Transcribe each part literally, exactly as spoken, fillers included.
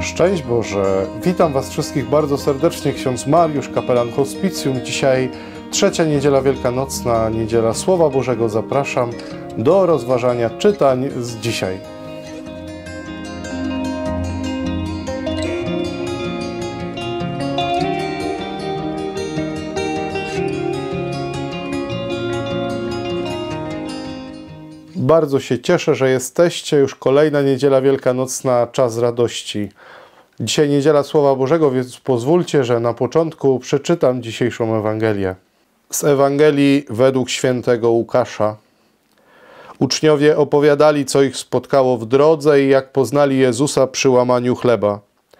Szczęść Boże! Witam Was wszystkich bardzo serdecznie, ksiądz Mariusz, kapelan Hospicjum. Dzisiaj trzecia niedziela wielkanocna, niedziela Słowa Bożego. Zapraszam do rozważania czytań z dzisiaj. Bardzo się cieszę, że jesteście. Już kolejna niedziela wielkanocna, czas radości. Dzisiaj niedziela Słowa Bożego, więc pozwólcie, że na początku przeczytam dzisiejszą Ewangelię. Z Ewangelii według świętego Łukasza. Uczniowie opowiadali, co ich spotkało w drodze i jak poznali Jezusa przy łamaniu chleba.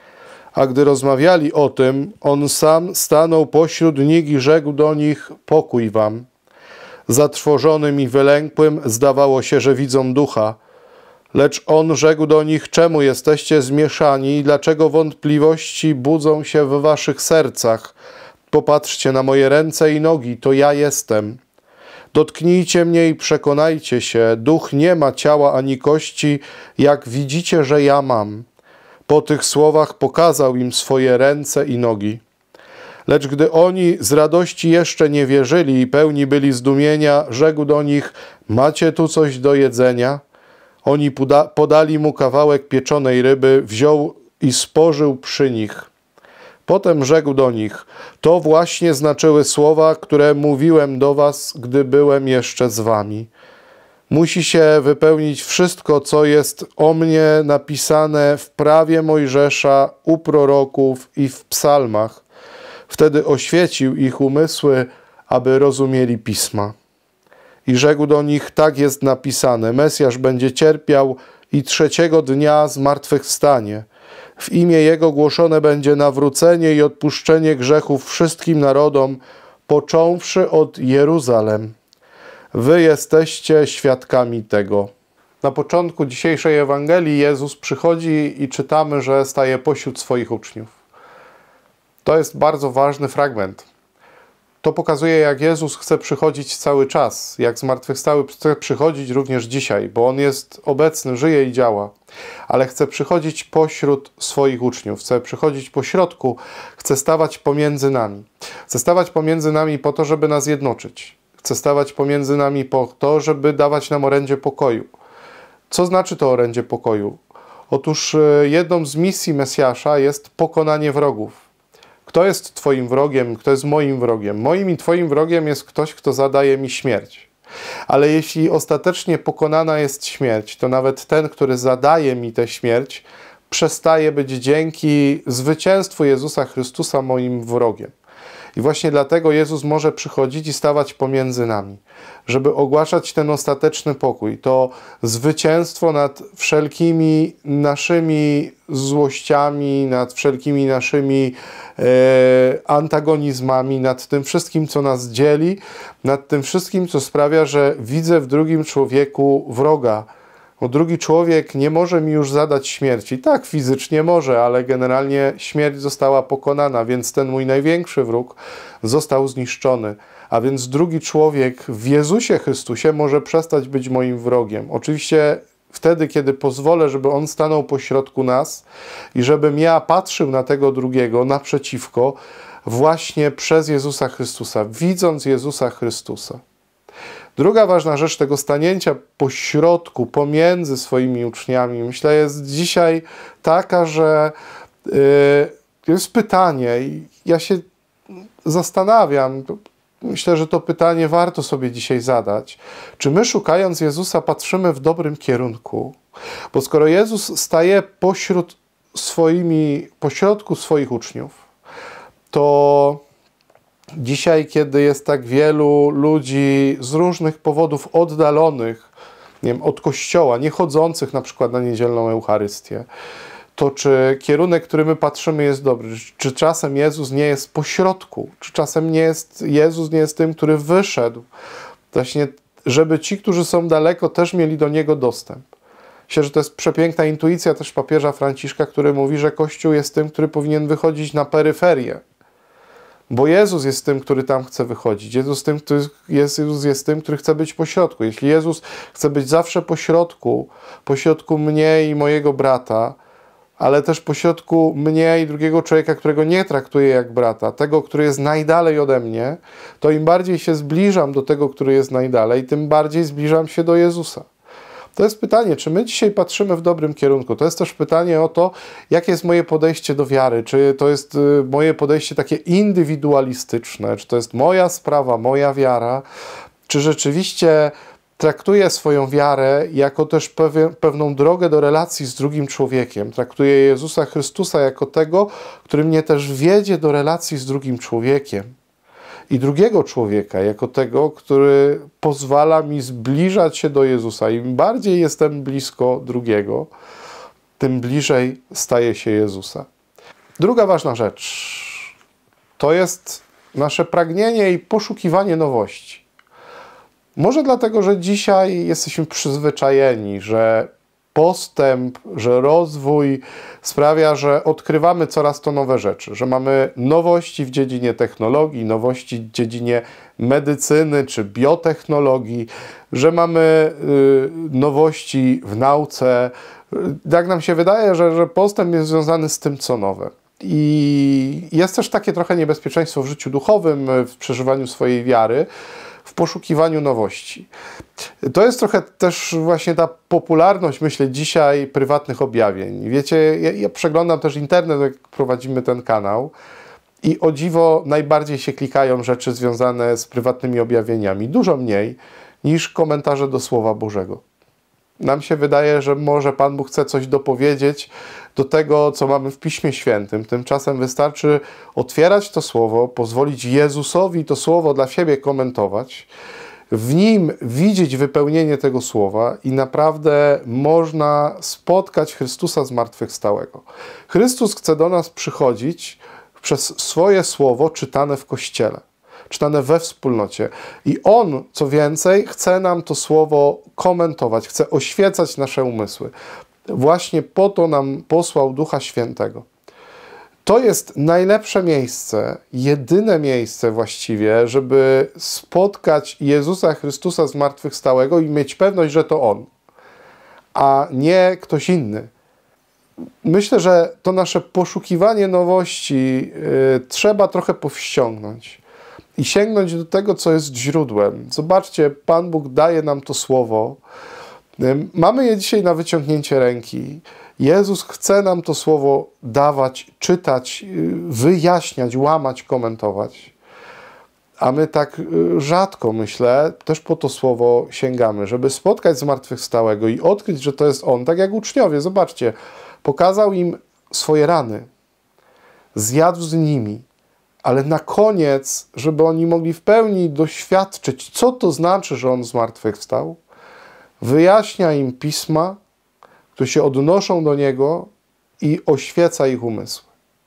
A gdy rozmawiali o tym, On sam stanął pośród nich i rzekł do nich: pokój wam. Zatrwożonym i wylękłym zdawało się, że widzą ducha. Lecz On rzekł do nich: czemu jesteście zmieszani i dlaczego wątpliwości budzą się w waszych sercach? Popatrzcie na moje ręce i nogi, to ja jestem. Dotknijcie mnie i przekonajcie się, duch nie ma ciała ani kości, jak widzicie, że ja mam. Po tych słowach pokazał im swoje ręce i nogi. Lecz gdy oni z radości jeszcze nie wierzyli i pełni byli zdumienia, rzekł do nich: macie tu coś do jedzenia? Oni poda podali mu kawałek pieczonej ryby, wziął i spożył przy nich. Potem rzekł do nich: to właśnie znaczyły słowa, które mówiłem do was, gdy byłem jeszcze z wami. Musi się wypełnić wszystko, co jest o mnie napisane w prawie Mojżesza, u proroków i w psalmach. Wtedy oświecił ich umysły, aby rozumieli pisma. I rzekł do nich: tak jest napisane, Mesjasz będzie cierpiał i trzeciego dnia zmartwychwstanie. W imię Jego głoszone będzie nawrócenie i odpuszczenie grzechów wszystkim narodom, począwszy od Jeruzalem. Wy jesteście świadkami tego. Na początku dzisiejszej Ewangelii Jezus przychodzi i czytamy, że staje pośród swoich uczniów. To jest bardzo ważny fragment. To pokazuje, jak Jezus chce przychodzić cały czas, jak zmartwychwstały chce przychodzić również dzisiaj, bo On jest obecny, żyje i działa, ale chce przychodzić pośród swoich uczniów, chce przychodzić po środku, chce stawać pomiędzy nami. Chce stawać pomiędzy nami po to, żeby nas jednoczyć. Chce stawać pomiędzy nami po to, żeby dawać nam orędzie pokoju. Co znaczy to orędzie pokoju? Otóż jedną z misji Mesjasza jest pokonanie wrogów. Kto jest twoim wrogiem, kto jest moim wrogiem? Moim i twoim wrogiem jest ktoś, kto zadaje mi śmierć. Ale jeśli ostatecznie pokonana jest śmierć, to nawet ten, który zadaje mi tę śmierć, przestaje być dzięki zwycięstwu Jezusa Chrystusa moim wrogiem. I właśnie dlatego Jezus może przychodzić i stawać pomiędzy nami, żeby ogłaszać ten ostateczny pokój, to zwycięstwo nad wszelkimi naszymi złościami, nad wszelkimi naszymi e, antagonizmami, nad tym wszystkim, co nas dzieli, nad tym wszystkim, co sprawia, że widzę w drugim człowieku wroga. Bo drugi człowiek nie może mi już zadać śmierci. Tak, fizycznie może, ale generalnie śmierć została pokonana, więc ten mój największy wróg został zniszczony. A więc drugi człowiek w Jezusie Chrystusie może przestać być moim wrogiem. Oczywiście wtedy, kiedy pozwolę, żeby On stanął pośrodku nas i żebym ja patrzył na tego drugiego naprzeciwko właśnie przez Jezusa Chrystusa, widząc Jezusa Chrystusa. Druga ważna rzecz tego stanięcia pośrodku, pomiędzy swoimi uczniami, myślę, jest dzisiaj taka, że yy, jest pytanie i ja się zastanawiam, myślę, że to pytanie warto sobie dzisiaj zadać. Czy my, szukając Jezusa, patrzymy w dobrym kierunku? Bo skoro Jezus staje pośród swoimi, pośrodku swoich uczniów, to dzisiaj, kiedy jest tak wielu ludzi z różnych powodów oddalonych, nie wiem, od Kościoła, nie chodzących na przykład na niedzielną Eucharystię, to czy kierunek, który my patrzymy, jest dobry? Czy czasem Jezus nie jest pośrodku? Czy czasem nie jest, Jezus nie jest tym, który wyszedł? Właśnie, żeby ci, którzy są daleko, też mieli do Niego dostęp. Myślę, że to jest przepiękna intuicja też papieża Franciszka, który mówi, że Kościół jest tym, który powinien wychodzić na peryferię. Bo Jezus jest tym, który tam chce wychodzić. Jezus, tym, który jest, Jezus jest tym, który chce być pośrodku. Jeśli Jezus chce być zawsze pośrodku, pośrodku mnie i mojego brata, ale też pośrodku mnie i drugiego człowieka, którego nie traktuję jak brata, tego, który jest najdalej ode mnie, to im bardziej się zbliżam do tego, który jest najdalej, tym bardziej zbliżam się do Jezusa. To jest pytanie, czy my dzisiaj patrzymy w dobrym kierunku. To jest też pytanie o to, jakie jest moje podejście do wiary. Czy to jest moje podejście takie indywidualistyczne, czy to jest moja sprawa, moja wiara, czy rzeczywiście traktuję swoją wiarę jako też pewie, pewną drogę do relacji z drugim człowiekiem. Traktuję Jezusa Chrystusa jako tego, który mnie też wiedzie do relacji z drugim człowiekiem. I drugiego człowieka jako tego, który pozwala mi zbliżać się do Jezusa. Im bardziej jestem blisko drugiego, tym bliżej staje się Jezusa. Druga ważna rzecz to jest nasze pragnienie i poszukiwanie nowości. Może dlatego, że dzisiaj jesteśmy przyzwyczajeni, że postęp, że rozwój sprawia, że odkrywamy coraz to nowe rzeczy, że mamy nowości w dziedzinie technologii, nowości w dziedzinie medycyny czy biotechnologii, że mamy y, nowości w nauce. Tak nam się wydaje, że, że postęp jest związany z tym, co nowe. I jest też takie trochę niebezpieczeństwo w życiu duchowym, w przeżywaniu swojej wiary, w poszukiwaniu nowości. To jest trochę też właśnie ta popularność, myślę, dzisiaj prywatnych objawień. Wiecie, ja, ja przeglądam też internet, jak prowadzimy ten kanał i o dziwo najbardziej się klikają rzeczy związane z prywatnymi objawieniami. Dużo mniej niż komentarze do Słowa Bożego. Nam się wydaje, że może Pan Bóg chce coś dopowiedzieć do tego, co mamy w Piśmie Świętym. Tymczasem wystarczy otwierać to Słowo, pozwolić Jezusowi to Słowo dla siebie komentować, w Nim widzieć wypełnienie tego Słowa i naprawdę można spotkać Chrystusa zmartwychwstałego. Chrystus chce do nas przychodzić przez swoje Słowo czytane w Kościele, czytane we wspólnocie. I On, co więcej, chce nam to Słowo komentować, chce oświecać nasze umysły. Właśnie po to nam posłał Ducha Świętego. To jest najlepsze miejsce, jedyne miejsce właściwie, żeby spotkać Jezusa Chrystusa zmartwychwstałego i mieć pewność, że to On, a nie ktoś inny. Myślę, że to nasze poszukiwanie nowości yy, trzeba trochę powściągnąć i sięgnąć do tego, co jest źródłem. Zobaczcie, Pan Bóg daje nam to Słowo. Mamy je dzisiaj na wyciągnięcie ręki. Jezus chce nam to Słowo dawać, czytać, wyjaśniać, łamać, komentować. A my tak rzadko, myślę, też po to Słowo sięgamy, żeby spotkać zmartwychwstałego i odkryć, że to jest On. Tak jak uczniowie, zobaczcie, pokazał im swoje rany, zjadł z nimi, ale na koniec, żeby oni mogli w pełni doświadczyć, co to znaczy, że On zmartwychwstał, wyjaśnia im pisma, które się odnoszą do Niego i oświeca ich umysły.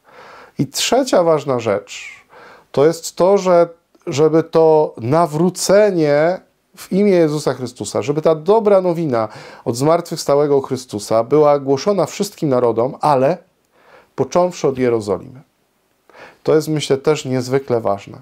I trzecia ważna rzecz to jest to, że żeby to nawrócenie w imię Jezusa Chrystusa, żeby ta dobra nowina od zmartwychwstałego Chrystusa była głoszona wszystkim narodom, ale począwszy od Jerozolimy. To jest, myślę, też niezwykle ważne,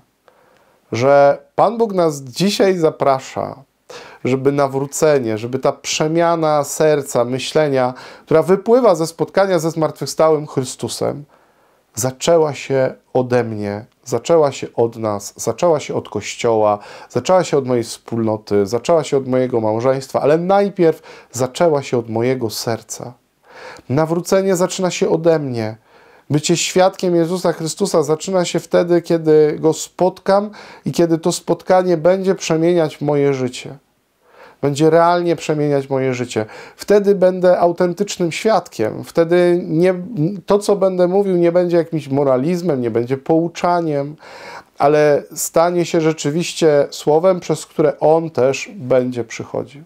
że Pan Bóg nas dzisiaj zaprasza, żeby nawrócenie, żeby ta przemiana serca, myślenia, która wypływa ze spotkania ze zmartwychwstałym Chrystusem, zaczęła się ode mnie, zaczęła się od nas, zaczęła się od Kościoła, zaczęła się od mojej wspólnoty, zaczęła się od mojego małżeństwa, ale najpierw zaczęła się od mojego serca. Nawrócenie zaczyna się ode mnie. Bycie świadkiem Jezusa Chrystusa zaczyna się wtedy, kiedy Go spotkam i kiedy to spotkanie będzie przemieniać moje życie. Będzie realnie przemieniać moje życie. Wtedy będę autentycznym świadkiem. Wtedy nie, to, co będę mówił, nie będzie jakimś moralizmem, nie będzie pouczaniem, ale stanie się rzeczywiście słowem, przez które On też będzie przychodził.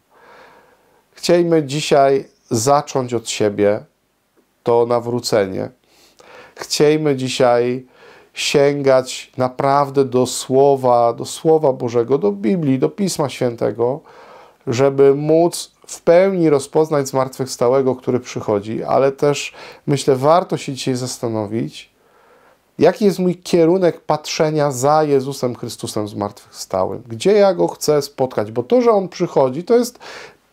Chciejmy dzisiaj zacząć od siebie to nawrócenie. Chciejmy dzisiaj sięgać naprawdę do Słowa, do Słowa Bożego, do Biblii, do Pisma Świętego, żeby móc w pełni rozpoznać zmartwychwstałego, który przychodzi, ale też, myślę, warto się dzisiaj zastanowić, jaki jest mój kierunek patrzenia za Jezusem Chrystusem zmartwychwstałym. Gdzie ja Go chcę spotkać? Bo to, że On przychodzi, to jest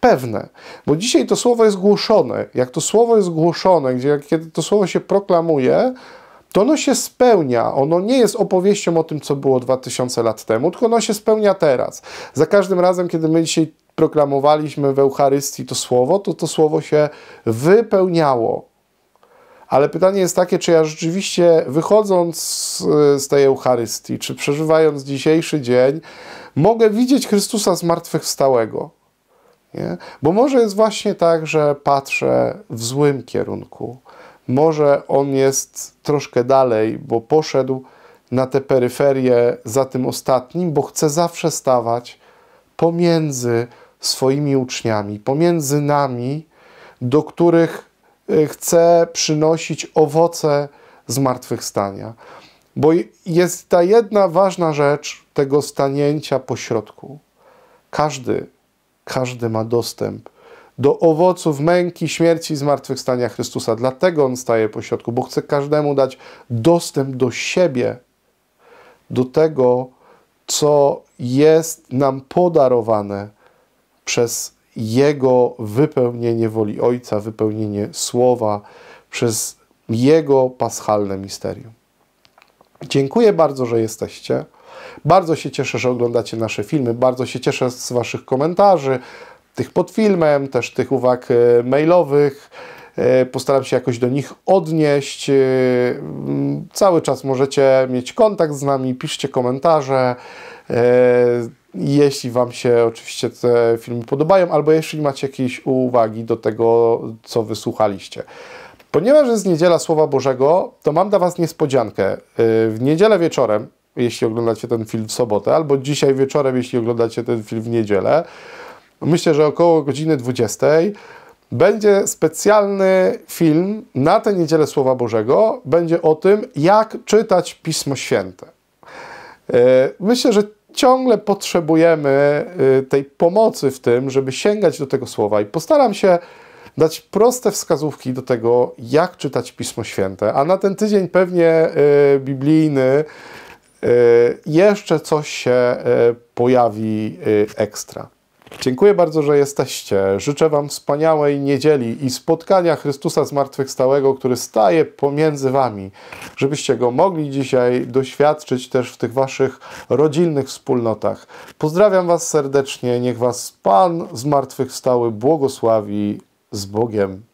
pewne, bo dzisiaj to słowo jest głoszone. Jak to słowo jest głoszone, gdzie, kiedy to słowo się proklamuje, to ono się spełnia. Ono nie jest opowieścią o tym, co było dwa tysiące lat temu, tylko ono się spełnia teraz. Za każdym razem, kiedy my dzisiaj proklamowaliśmy w Eucharystii to słowo, to to słowo się wypełniało. Ale pytanie jest takie, czy ja rzeczywiście, wychodząc z tej Eucharystii, czy przeżywając dzisiejszy dzień, mogę widzieć Chrystusa zmartwychwstałego. Nie? Bo może jest właśnie tak, że patrzę w złym kierunku. Może on jest troszkę dalej, bo poszedł na tę peryferię za tym ostatnim, bo chce zawsze stawać pomiędzy swoimi uczniami, pomiędzy nami, do których chce przynosić owoce zmartwychwstania. Bo jest ta jedna ważna rzecz tego stanięcia pośrodku. Każdy, każdy ma dostęp do owoców męki, śmierci i zmartwychwstania Chrystusa. Dlatego On staje pośrodku, bo chce każdemu dać dostęp do siebie, do tego, co jest nam podarowane przez Jego wypełnienie woli Ojca, wypełnienie Słowa, przez Jego paschalne misterium. Dziękuję bardzo, że jesteście. Bardzo się cieszę, że oglądacie nasze filmy. Bardzo się cieszę z Waszych komentarzy, tych pod filmem, też tych uwag mailowych. Postaram się jakoś do nich odnieść. Cały czas możecie mieć kontakt z nami, piszcie komentarze. Jeśli Wam się oczywiście te filmy podobają, albo jeśli macie jakieś uwagi do tego, co wysłuchaliście. Ponieważ jest niedziela Słowa Bożego, to mam dla Was niespodziankę. W niedzielę wieczorem, jeśli oglądacie ten film w sobotę, albo dzisiaj wieczorem, jeśli oglądacie ten film w niedzielę, myślę, że około godziny dwudziestej, będzie specjalny film na tę niedzielę Słowa Bożego. Będzie o tym, jak czytać Pismo Święte. Myślę, że ciągle potrzebujemy tej pomocy w tym, żeby sięgać do tego słowa i postaram się dać proste wskazówki do tego, jak czytać Pismo Święte, a na ten tydzień pewnie y, biblijny y, jeszcze coś się y, pojawi y, ekstra. Dziękuję bardzo, że jesteście. Życzę Wam wspaniałej niedzieli i spotkania Chrystusa Zmartwychwstałego, który staje pomiędzy Wami, żebyście Go mogli dzisiaj doświadczyć też w tych Waszych rodzinnych wspólnotach. Pozdrawiam Was serdecznie. Niech Was Pan Zmartwychwstały błogosławi. Z Bogiem.